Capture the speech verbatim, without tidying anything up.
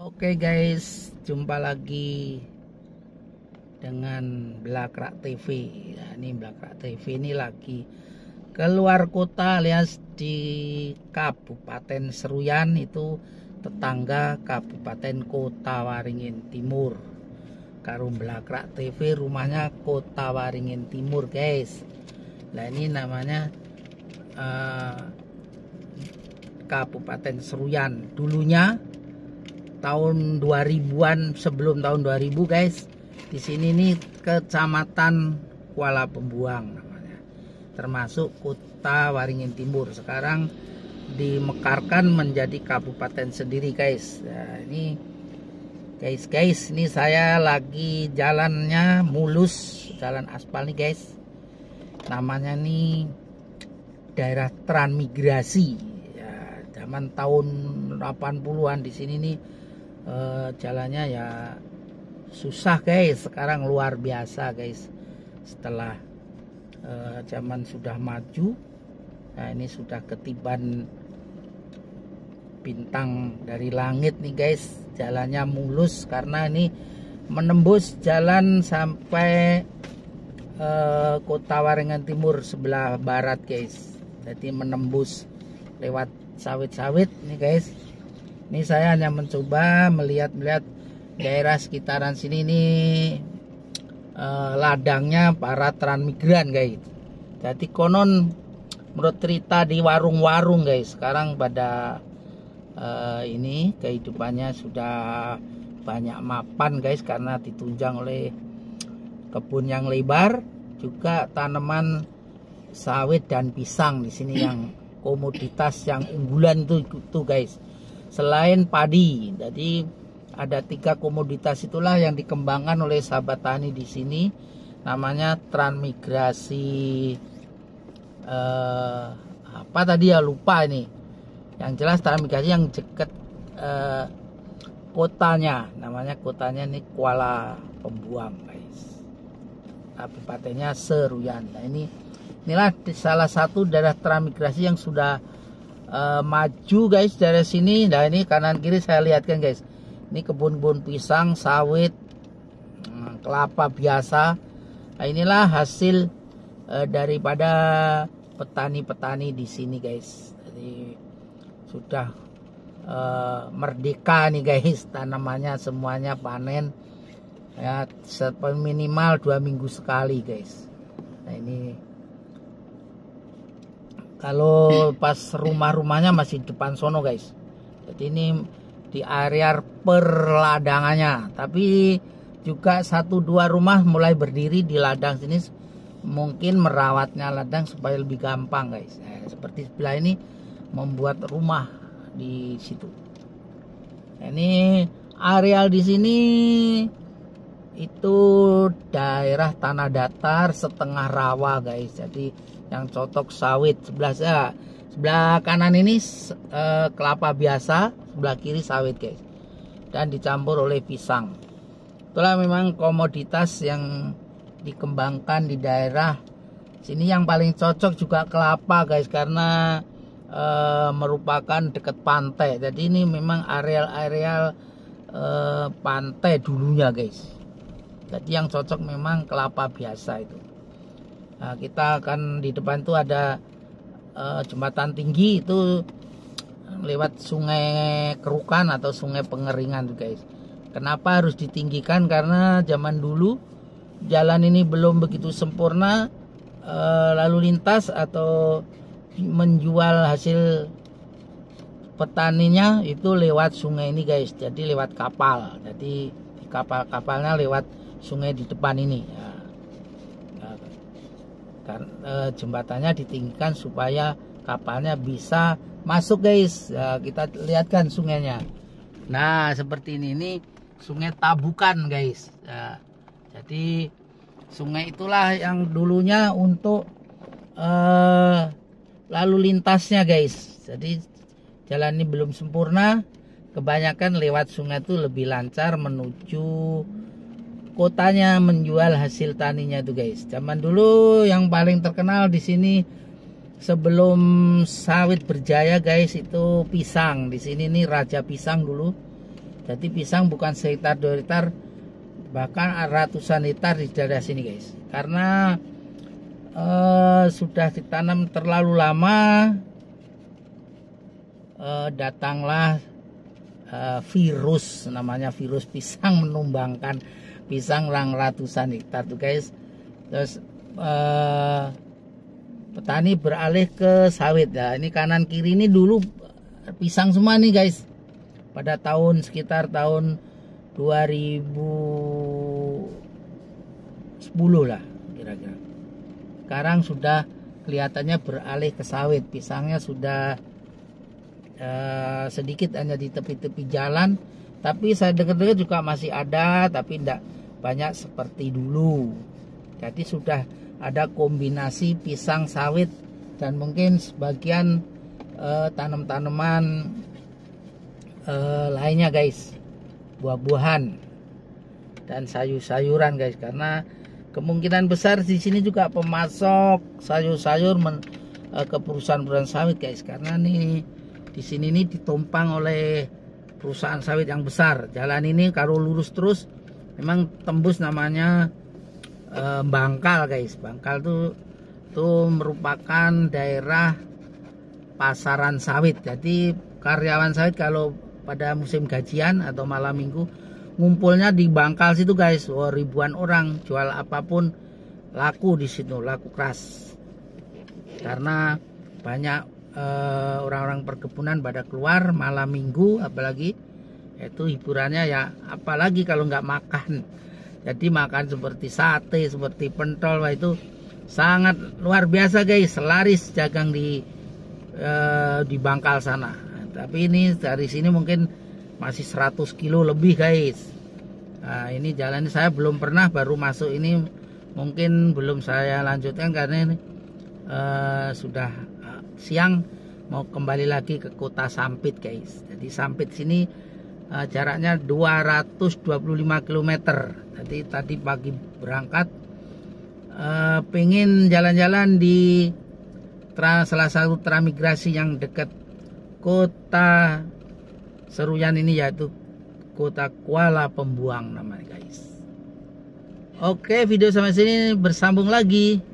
Oke guys, jumpa lagi dengan Blakrak T V. Nah, ini Blakrak T V ini lagi keluar kota alias di Kabupaten Seruyan, itu tetangga Kabupaten Kota Waringin Timur. Karo Blakrak T V rumahnya Kota Waringin Timur guys. Nah ini namanya uh, Kabupaten Seruyan. Dulunya tahun dua ribuan, sebelum tahun dua ribu guys, di sini nih Kecamatan Kuala Pembuang namanya, termasuk Kota Waringin Timur. Sekarang dimekarkan menjadi kabupaten sendiri guys. Nah ini guys guys ini saya lagi jalannya mulus, jalan aspal nih guys. Namanya nih daerah transmigrasi ya, zaman tahun delapan puluhan di sini nih. Uh, jalannya ya susah guys, sekarang luar biasa guys. Setelah uh, zaman sudah maju, nah ini sudah ketiban bintang dari langit nih guys. Jalannya mulus karena ini menembus jalan sampai uh, Kota Waringin Timur sebelah barat guys. Jadi menembus lewat sawit-sawit nih guys. Ini saya hanya mencoba melihat-melihat daerah sekitaran sini nih eh, ladangnya para transmigran guys. Jadi konon menurut cerita di warung-warung guys, sekarang pada eh, ini kehidupannya sudah banyak mapan guys, karena ditunjang oleh kebun yang lebar, juga tanaman sawit dan pisang di sini yang komoditas yang unggulan itu tuh guys. Selain padi, jadi ada tiga komoditas itulah yang dikembangkan oleh sahabat tani di sini. Namanya transmigrasi eh, apa tadi ya, lupa ini. Yang jelas transmigrasi yang dekat eh, kotanya, namanya kotanya ini Kuala Pembuang guys. Kabupatennya Seruyan. Nah ini inilah salah satu daerah transmigrasi yang sudah Uh, maju guys dari sini. Nah ini kanan kiri saya lihatkan guys, ini kebun-kebun pisang, sawit, hmm, kelapa biasa. Nah inilah hasil uh, daripada petani-petani di sini guys. Jadi sudah uh, merdeka nih guys, tanamannya semuanya panen ya, minimal dua minggu sekali guys. Nah ini kalau pas rumah-rumahnya masih depan sono guys. Jadi ini di area perladangannya. Tapi juga satu dua rumah mulai berdiri di ladang sini. Mungkin merawatnya ladang supaya lebih gampang guys. Nah, seperti sebelah ini membuat rumah di situ. Nah, ini areal di sini itu daerah tanah datar setengah rawa guys. Jadi yang cocok sawit. Sebelah saya, sebelah kanan ini eh, kelapa biasa, sebelah kiri sawit guys, dan dicampur oleh pisang. Itulah memang komoditas yang dikembangkan di daerah sini. Yang paling cocok juga kelapa guys, karena eh, merupakan dekat pantai. Jadi ini memang areal-areal eh, pantai dulunya guys. Jadi yang cocok memang kelapa biasa itu. Nah, kita akan di depan tuh ada uh, jembatan tinggi itu lewat sungai Kerukan atau sungai Pengeringan tuh guys. Kenapa harus ditinggikan? Karena zaman dulu jalan ini belum begitu sempurna, uh, lalu lintas atau menjual hasil petaninya itu lewat sungai ini guys. Jadi lewat kapal. Jadi kapal-kapalnya lewat sungai di depan ini ya. Karena e, jembatannya ditinggikan supaya kapalnya bisa masuk guys. Ya, kita lihatkan sungainya. Nah seperti ini, ini sungai Tabukan guys ya. Jadi sungai itulah yang dulunya untuk e, lalu lintasnya guys. Jadi jalan ini belum sempurna, kebanyakan lewat sungai itu lebih lancar menuju kotanya, menjual hasil taninya tuh guys. Zaman dulu yang paling terkenal di sini sebelum sawit berjaya guys itu pisang. Di sini nih Raja Pisang dulu. Jadi pisang bukan sehektar dua hektar, bahkan ratusan hektar di daerah sini guys. Karena eh, sudah ditanam terlalu lama, eh, datanglah eh, virus, namanya virus pisang, menumbangkan pisang yang ratusan hektar tuh guys. Terus eh, petani beralih ke sawit ya. Ini kanan kiri ini dulu pisang semua nih guys. Pada tahun sekitar tahun dua ribu sepuluh lah kira-kira. Sekarang sudah kelihatannya beralih ke sawit. Pisangnya sudah uh, sedikit hanya di tepi-tepi jalan. Tapi saya dengar-dengar juga masih ada, tapi tidak banyak seperti dulu. Jadi sudah ada kombinasi pisang sawit dan mungkin sebagian uh, tanam-tanaman uh, lainnya guys, buah-buahan dan sayur-sayuran guys, karena kemungkinan besar di sini juga pemasok sayur-sayur uh, ke perusahaan-perusahaan sawit guys, karena nih di sini nih ditumpang oleh perusahaan sawit yang besar. Jalan ini kalau lurus terus memang tembus namanya Bangkal guys. Bangkal tuh tuh merupakan daerah pasaran sawit. Jadi karyawan sawit kalau pada musim gajian atau malam minggu ngumpulnya di Bangkal situ guys. Oh, ribuan orang, jual apapun laku di situ, laku keras. Karena banyak orang-orang eh, perkebunan pada keluar malam minggu, apalagi itu hiburannya ya, apalagi kalau nggak makan. Jadi makan seperti sate, seperti pentol, wah itu sangat luar biasa guys, laris dagang di eh, di Bangkal sana. Tapi ini dari sini mungkin masih seratus kilo lebih guys. Nah, ini jalan saya belum pernah, baru masuk ini, mungkin belum saya lanjutkan karena ini eh, sudah siang, mau kembali lagi ke kota Sampit guys. Jadi Sampit sini uh, jaraknya dua ratus dua puluh lima kilometer. Jadi tadi pagi berangkat, uh, pengen jalan-jalan di tra, salah satu transmigrasi yang dekat kota Seruyan ini, yaitu kota Kuala Pembuang namanya guys. Oke, video sampai sini, bersambung lagi.